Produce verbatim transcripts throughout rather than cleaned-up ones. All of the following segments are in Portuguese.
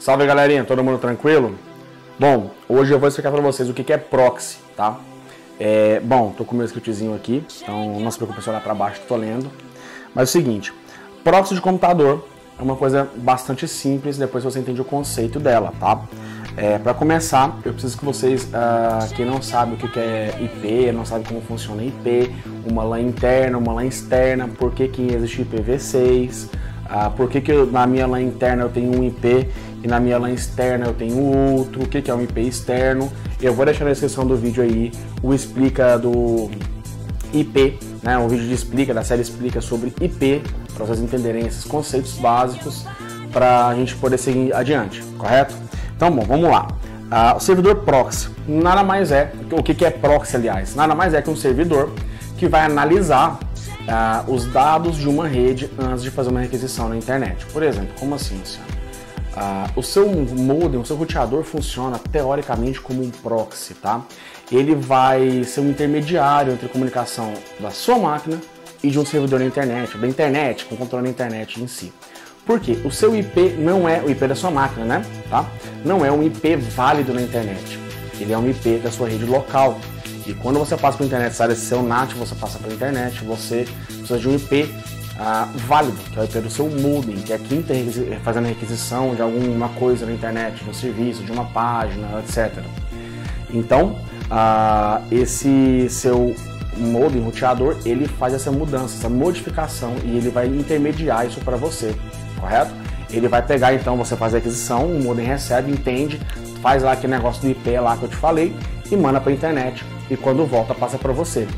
Salve galerinha, todo mundo tranquilo? Bom, hoje eu vou explicar para vocês o que é proxy, tá? É, bom, tô com o meu scriptzinho aqui, então não se preocupe se olhar para baixo que tô lendo. Mas é o seguinte, proxy de computador é uma coisa bastante simples, depois você entende o conceito dela, tá? É, para começar, eu preciso que vocês, uh, quem não sabe o que é I P, não sabe como funciona I P, uma LAN interna, uma LAN externa, por que que existe I P v seis, uh, por que que eu, na minha LAN interna eu tenho um I P e na minha LAN externa eu tenho outro, o que que é um I P externo. Eu vou deixar na descrição do vídeo aí o explica do I P, né, um vídeo de explica, da série explica sobre I P, para vocês entenderem esses conceitos básicos para a gente poder seguir adiante, correto? Então, bom, vamos lá. Uh, o servidor proxy nada mais é, o que, que é proxy, aliás? Nada mais é que um servidor que vai analisar uh, os dados de uma rede antes de fazer uma requisição na internet. Por exemplo, como assim, senhor? Uh, o seu modem, o seu roteador funciona teoricamente como um proxy, tá? Ele vai ser um intermediário entre a comunicação da sua máquina e de um servidor na internet, da internet, com controle da internet em si. Por quê? O seu I P não é o I P da sua máquina, né? Tá? Não é um I P válido na internet. Ele é um I P da sua rede local. E quando você passa pela internet, sai desse seu N A T, você passa pela internet, você precisa de um I P ah, válido, que é o I P do seu modem, que é quem está fazendo a requisição de alguma coisa na internet, de um serviço, de uma página, etcétera. Então, ah, esse seu modem, roteador, ele faz essa mudança, essa modificação e ele vai intermediar isso para você, correto? Ele vai pegar, então, você faz a aquisição, o modem recebe, entende, faz lá aquele negócio do I P lá que eu te falei e manda para a internet e quando volta passa para você.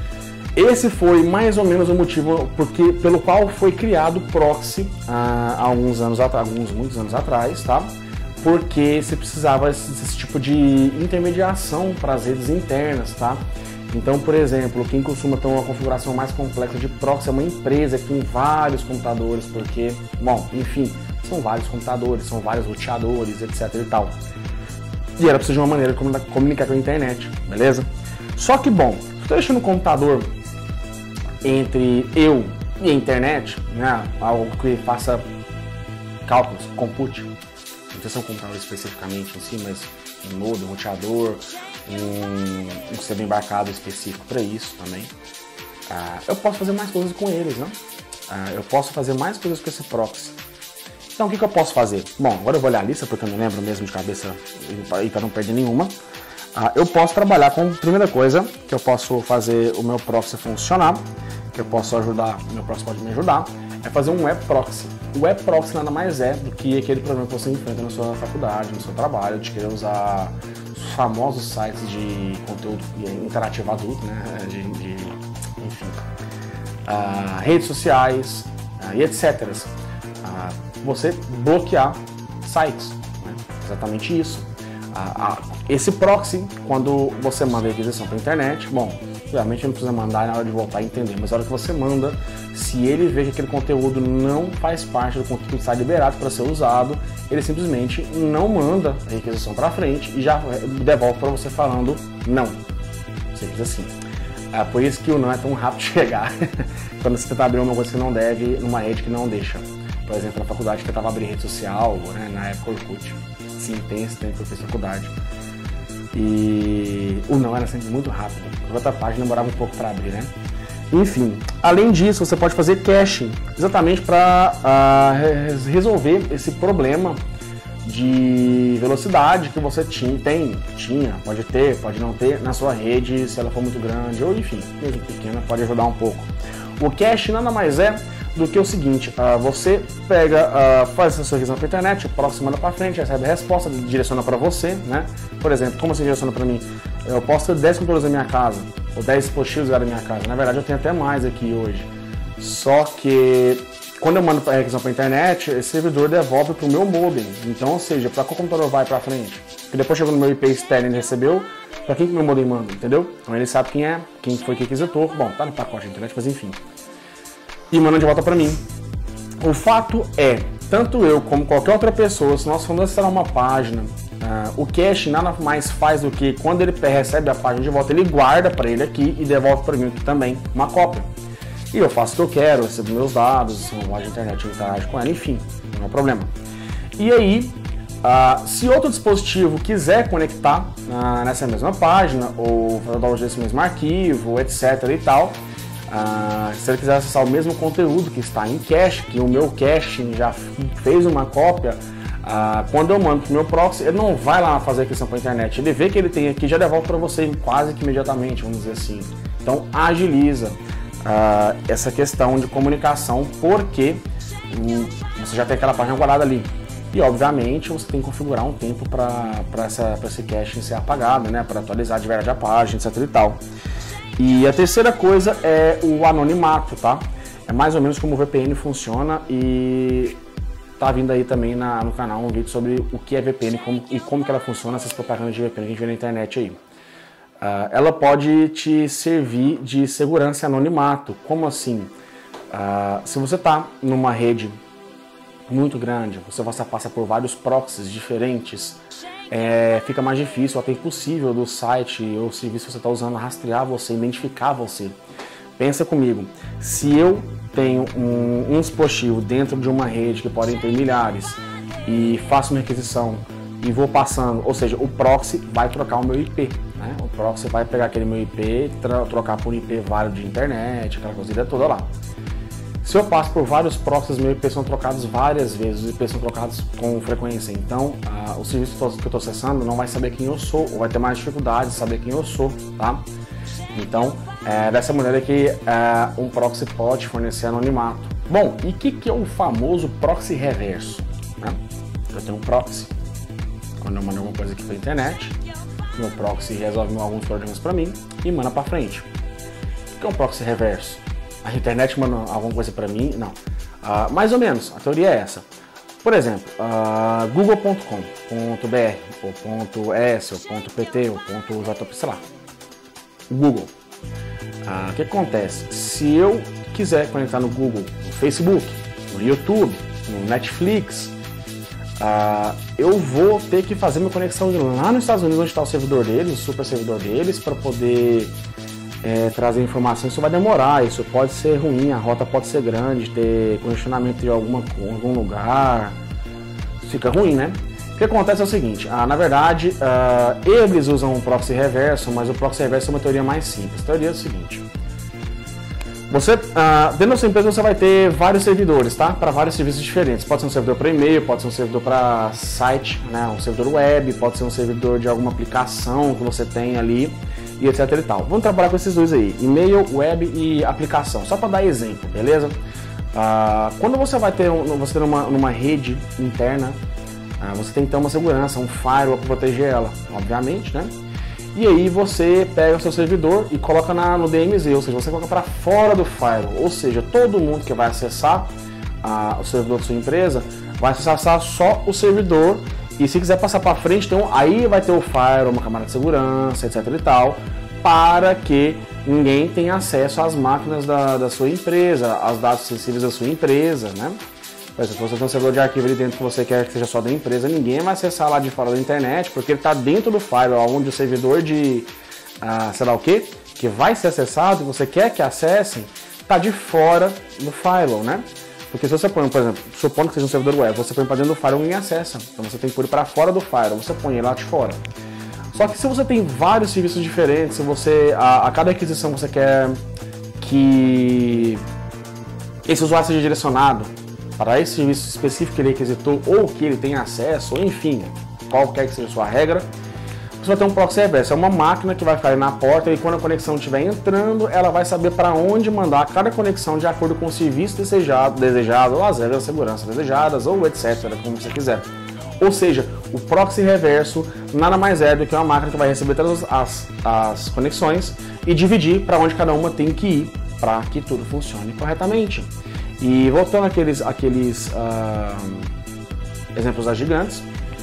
Esse foi mais ou menos o motivo porque, pelo qual foi criado o proxy ah, há alguns anos atrás, alguns muitos anos atrás, tá? Porque se precisava desse, desse tipo de intermediação para as redes internas, tá? Então, por exemplo, quem costuma ter uma configuração mais complexa de proxy é uma empresa que tem vários computadores, porque, bom, enfim, são vários computadores, são vários roteadores, etc e tal. E era preciso de uma maneira de comunicar com a internet, beleza? Só que, bom, se eu estou deixando o computador entre eu e a internet, né, algo que faça cálculos, compute, não sei se é um computador especificamente em si, mas um modem, um roteador, um, um sistema embarcado específico para isso também. Ah, eu posso fazer mais coisas com eles, né? Ah, eu posso fazer mais coisas com esse proxy. Então o que, que eu posso fazer? Bom, agora eu vou olhar a lista porque eu me lembro mesmo de cabeça e para não perder nenhuma. Ah, eu posso trabalhar com, primeira coisa, que eu posso fazer o meu proxy funcionar, que eu posso ajudar, o meu proxy pode me ajudar, é fazer um web proxy. O web proxy nada mais é do que aquele problema que você enfrenta na sua faculdade, no seu trabalho, de querer usar os famosos sites de conteúdo interativo adulto, né, de, de enfim, uh, redes sociais uh, e etcétera. Uh, você bloquear sites, né, exatamente isso. Uh, uh, esse proxy, quando você manda a requisição para a internet, bom, realmente não precisa mandar na hora de voltar a entender, mas na hora que você manda, se ele vê que aquele conteúdo não faz parte do conteúdo que está liberado para ser usado, ele simplesmente não manda a requisição para frente e já devolve para você falando não. Simples assim. É por isso que o não é tão rápido de chegar quando você tenta abrir uma coisa que não deve numa rede que não deixa. Por exemplo, na faculdade eu tentava abrir rede social, né, na época Orkut. Sim, tem esse tempo que eu fiz faculdade. E o não era sempre muito rápido. A outra página demorava um pouco para abrir, né? Enfim, além disso, você pode fazer caching, exatamente para uh, resolver esse problema de velocidade que você tinha, tem, tinha, pode ter, pode não ter na sua rede, se ela for muito grande, ou enfim, mesmo pequena, pode ajudar um pouco. O caching nada mais é do que o seguinte, uh, você pega, uh, faz a sua requisição para a internet, o proxy manda para frente, recebe a resposta, direciona para você, né? Por exemplo, como você direciona para mim? Eu posso ter dez computadores na minha casa, ou dez dispositivos da minha casa. Na verdade, eu tenho até mais aqui hoje. Só que quando eu mando a requisição para a internet, esse servidor devolve para o meu modem. Então, ou seja, para qual computador vai para frente? Porque depois chegou no meu I P externo e ele recebeu, para quem que o meu modem manda, entendeu? Então ele sabe quem é, quem foi que requisitou. Bom, tá no pacote da internet, mas enfim. E manda de volta para mim. O fato é, tanto eu como qualquer outra pessoa, se nós formos acessar uma página, uh, o cache nada mais faz do que quando ele recebe a página de volta, ele guarda para ele aqui e devolve para mim aqui também uma cópia. E eu faço o que eu quero, recebo meus dados, se eu loja de internet eu interajo com ela, enfim, não é problema. E aí, Uh, se outro dispositivo quiser conectar uh, nessa mesma página ou fazer download desse mesmo arquivo, etc e tal, uh, se ele quiser acessar o mesmo conteúdo que está em cache, que o meu cache já fez uma cópia, uh, quando eu mando para o meu proxy, ele não vai lá fazer aquisição para a internet, ele vê que ele tem aqui e já devolve para você quase que imediatamente, vamos dizer assim. Então agiliza uh, essa questão de comunicação, porque um, você já tem aquela página guardada ali. E obviamente você tem que configurar um tempo para esse cache ser apagado, né? Para atualizar de verdade a página, etc e tal. E a terceira coisa é o anonimato, tá? É mais ou menos como o V P N funciona, e tá vindo aí também na, no canal um vídeo sobre o que é V P N como, e como que ela funciona, essas propagandas de V P N que a gente vê na internet aí. Uh, ela pode te servir de segurança e anonimato. Como assim? Uh, se você tá numa rede muito grande, você passa por vários proxies diferentes, é, fica mais difícil, até impossível do site ou serviço que você está usando rastrear você, identificar você. Pensa comigo, se eu tenho um, um dispositivo dentro de uma rede que podem ter milhares e faço uma requisição e vou passando, ou seja, o proxy vai trocar o meu I P, né? O proxy vai pegar aquele meu I P, trocar por um I P válido de internet, aquela coisa toda lá. Se eu passo por vários proxies, meus I Ps são trocados várias vezes, os I Ps são trocados com frequência. Então, uh, o serviço que eu estou acessando não vai saber quem eu sou, ou vai ter mais dificuldade de saber quem eu sou, tá? Então, é dessa maneira que uh, um proxy pode fornecer anonimato. Bom, e o que, que é o famoso proxy reverso? Né? Eu tenho um proxy. Quando eu mando alguma coisa aqui pela internet, meu proxy resolve alguns problemas para mim e manda para frente. O que é um proxy reverso? A internet manda alguma coisa para mim? Não. Uh, mais ou menos, a teoria é essa. Por exemplo, uh, google ponto com ponto b r, ou .s, ou .pt, ou .jp, sei lá. Google. Uh, o que acontece? Se eu quiser conectar no Google, no Facebook, no YouTube, no Netflix, uh, eu vou ter que fazer minha conexão lá nos Estados Unidos, onde está o servidor deles, o super servidor deles, para poder É, trazer informações. Isso vai demorar, isso pode ser ruim, a rota pode ser grande, ter congestionamento em alguma, algum lugar, fica ruim, né? O que acontece é o seguinte, ah, na verdade, ah, eles usam um proxy reverso, mas o proxy reverso é uma teoria mais simples. A teoria é o seguinte, você, ah, dentro da sua empresa você vai ter vários servidores, tá? Para vários serviços diferentes. Pode ser um servidor para e-mail, pode ser um servidor para site, né? Um servidor web, pode ser um servidor de alguma aplicação que você tem ali, e etc e tal. Vamos trabalhar com esses dois aí, e-mail, web e aplicação, só para dar exemplo, beleza? Ah, quando você vai ter, um, você ter uma, numa rede interna, ah, você tem que ter uma segurança, um firewall para proteger ela, obviamente, né? E aí você pega o seu servidor e coloca na, no D M Z, ou seja, você coloca para fora do firewall, ou seja, todo mundo que vai acessar ah, o servidor da sua empresa vai acessar só o servidor. E se quiser passar para frente, então, aí vai ter o firewall, uma camada de segurança, etc e tal, para que ninguém tenha acesso às máquinas da, da sua empresa, aos dados sensíveis da sua empresa, né? Por exemplo, se você tem um servidor de arquivo ali dentro que você quer que seja só da empresa, ninguém vai acessar lá de fora da internet, porque ele está dentro do firewall, onde o servidor de, ah, sei lá o que, que vai ser acessado e você quer que acessem, está de fora do firewall, né? Porque se você põe, por exemplo, supondo que seja um servidor web, você põe para dentro do firewall e ninguém acessa. Então você tem que pôr ele para fora do firewall, você põe ele lá de fora. Só que se você tem vários serviços diferentes, se você, a, a cada aquisição você quer que esse usuário seja direcionado para esse serviço específico que ele requisitou, ou que ele tenha acesso, ou enfim, qualquer que seja a sua regra, você vai ter um proxy reverso. É uma máquina que vai ficar ali na porta e quando a conexão estiver entrando, ela vai saber para onde mandar cada conexão de acordo com o serviço desejado, desejado ou as regras de segurança desejadas, ou etcétera, como você quiser. Ou seja, o proxy reverso nada mais é do que uma máquina que vai receber todas as, as conexões e dividir para onde cada uma tem que ir para que tudo funcione corretamente. E voltando àqueles, àqueles uh, exemplos das gigantes,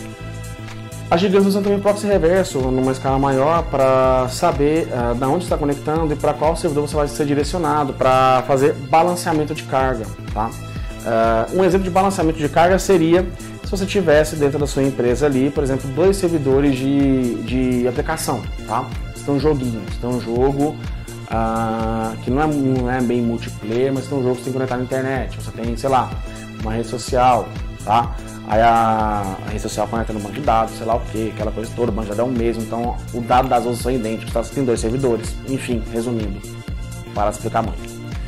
as gigantes usam também proxy reverso numa escala maior para saber uh, da onde está conectando e para qual servidor você vai ser direcionado para fazer balanceamento de carga, tá? Uh, um exemplo de balanceamento de carga seria se você tivesse dentro da sua empresa ali, por exemplo, dois servidores de, de aplicação, tá? Você tem um joguinho, você tem um jogo uh, que não é, não é bem multiplayer, mas tem um jogo que você tem que conectar na internet, você tem, sei lá, uma rede social, tá? aí a, a rede social conecta no banco de dados, sei lá o que, aquela coisa toda, o banco de dados é o mesmo, então o dado das outras são idênticos, tá? Você tem dois servidores, enfim, resumindo, para explicar muito.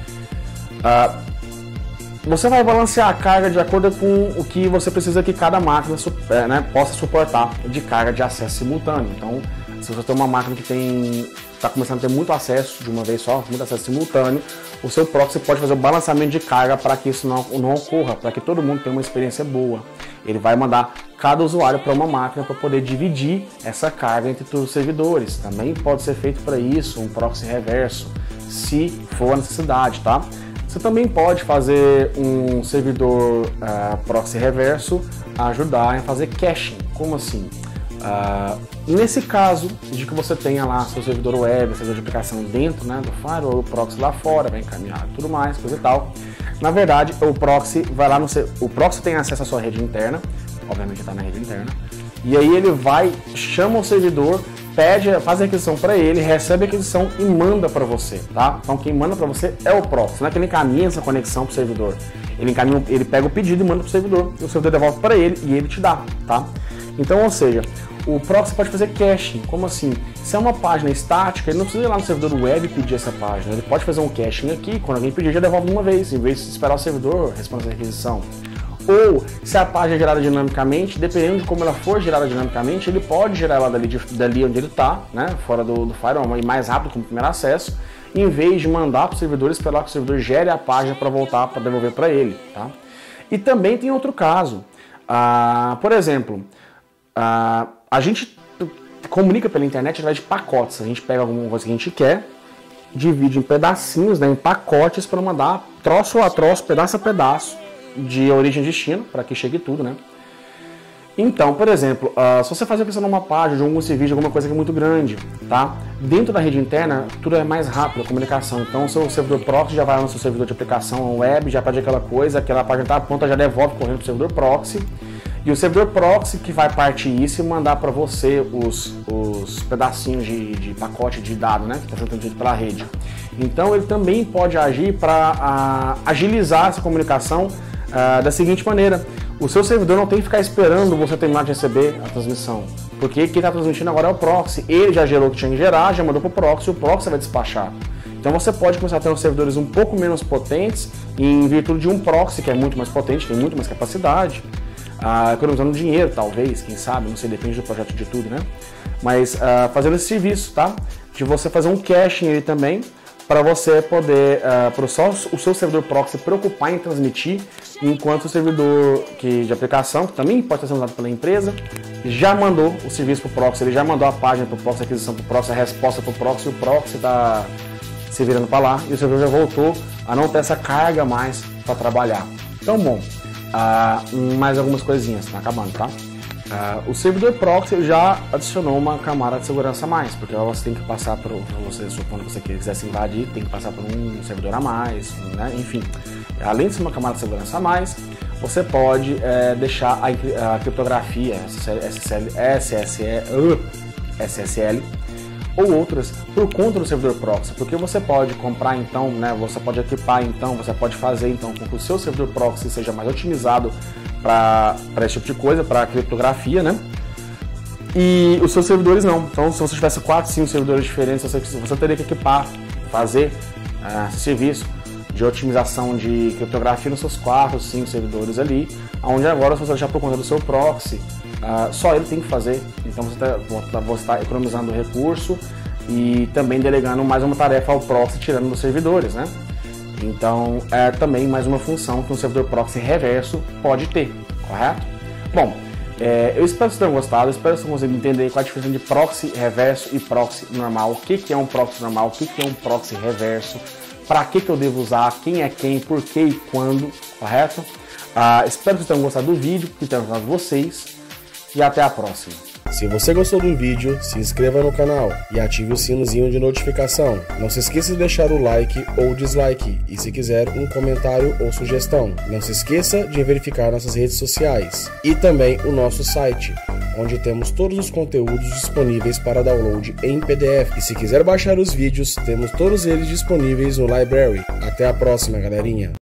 Uh, você vai balancear a carga de acordo com o que você precisa que cada máquina né, possa suportar de carga de acesso simultâneo. Então, se você tem uma máquina que tem está começando a ter muito acesso de uma vez só, muito acesso simultâneo, o seu proxy pode fazer o balanceamento de carga para que isso não, não ocorra, para que todo mundo tenha uma experiência boa. Ele vai mandar cada usuário para uma máquina para poder dividir essa carga entre todos os servidores. Também pode ser feito para isso um proxy reverso, se for a necessidade, tá? Você também pode fazer um servidor uh, proxy reverso ajudar a fazer caching. Como assim? Uh, nesse caso de que você tenha lá seu servidor web, servidor de aplicação dentro né, do firewall, o proxy lá fora, vai encaminhar tudo mais, coisa e tal. Na verdade, o proxy vai lá no seu, o proxy tem acesso à sua rede interna, obviamente está na rede interna, e aí ele vai, chama o servidor, pede, faz a requisição para ele, recebe a requisição e manda para você, tá? Então quem manda para você é o proxy, não é que ele encaminha essa conexão para o servidor. Ele, encaminha, ele pega o pedido e manda para o servidor, e o servidor devolve para ele e ele te dá, tá? Então, ou seja, o proxy pode fazer caching. Como assim? Se é uma página estática, ele não precisa ir lá no servidor web e pedir essa página. Ele pode fazer um caching aqui, quando alguém pedir, já devolve de uma vez, em vez de esperar o servidor responder essa requisição. Ou, se a página é gerada dinamicamente, dependendo de como ela for gerada dinamicamente, ele pode gerar ela dali, dali onde ele está, né, fora do, do firewall, e mais rápido como primeiro acesso, em vez de mandar para o servidor, esperar que o servidor gere a página para voltar, para devolver para ele. Tá? E também tem outro caso. Ah, por exemplo, ah, a gente comunica pela internet através de pacotes. A gente pega alguma coisa que a gente quer, divide em pedacinhos, né, em pacotes, para mandar troço a troço, pedaço a pedaço, de origem e destino, para que chegue tudo, né? Então, por exemplo, uh, se você fazer pensando numa página, de algum serviço, de alguma coisa que é muito grande, tá? Dentro da rede interna, tudo é mais rápido, a comunicação. Então, o seu servidor proxy já vai no seu servidor de aplicação web, já pede aquela coisa, aquela página está pronta, já devolve correndo para o servidor proxy. E o servidor proxy que vai partir isso e mandar para você os, os pedacinhos de, de pacote de dados, né? Que está sendo transmitido pela rede. Então, ele também pode agir para uh, agilizar essa comunicação uh, da seguinte maneira. O seu servidor não tem que ficar esperando você terminar de receber a transmissão, porque quem está transmitindo agora é o proxy. Ele já gerou o que tinha que gerar, já mandou para o proxy, o proxy vai despachar. Então você pode começar a ter uns servidores um pouco menos potentes em virtude de um proxy que é muito mais potente, tem muito mais capacidade, uh, economizando dinheiro talvez, quem sabe, não sei, depende do projeto de tudo, né? Mas uh, fazendo esse serviço, tá? De você fazer um caching aí também, para você poder, uh, para só o seu servidor proxy preocupar em transmitir, enquanto o servidor que, de aplicação, que também pode estar sendo usado pela empresa, já mandou o serviço para o proxy, ele já mandou a página para o proxy, a aquisição para o proxy, a resposta para o proxy, o proxy está se virando para lá e o servidor já voltou a não ter essa carga mais para trabalhar. Então, bom, uh, mais algumas coisinhas, está acabando, tá? Uh, o servidor proxy já adicionou uma camada de segurança a mais, porque você tem que passar por, você supondo que você quisesse invadir, tem que passar por um servidor a mais, né? Enfim, além de ser uma camada de segurança a mais, você pode é, deixar a, a criptografia S S L, S S L, S S L ou outras por conta do servidor proxy, porque você pode comprar então, né? Você pode equipar então, você pode fazer então com que o seu servidor proxy seja mais otimizado para esse tipo de coisa, para criptografia, né? E os seus servidores não. Então, se você tivesse quatro, cinco servidores diferentes, você, você teria que equipar, fazer uh, esse serviço de otimização de criptografia nos seus quatro, cinco servidores ali, onde agora, se você deixar por conta do seu proxy, uh, só ele tem que fazer. Então, você está você tá economizando recurso e também delegando mais uma tarefa ao proxy, tirando dos servidores, né? Então, é também mais uma função que um servidor proxy reverso pode ter, correto? Bom, é, eu espero que vocês tenham gostado, eu espero que vocês consigam entender qual a diferença de proxy reverso e proxy normal, o que, que é um proxy normal, o que, que é um proxy reverso, para que, que eu devo usar, quem é quem, por que e quando, correto? Ah, espero que vocês tenham gostado do vídeo, que tenham gostado de vocês, e até a próxima. Se você gostou do vídeo, se inscreva no canal e ative o sinozinho de notificação. Não se esqueça de deixar o like ou dislike e, se quiser, um comentário ou sugestão. Não se esqueça de verificar nossas redes sociais e também o nosso site, onde temos todos os conteúdos disponíveis para download em P D F. E se quiser baixar os vídeos, temos todos eles disponíveis no Library. Até a próxima, galerinha!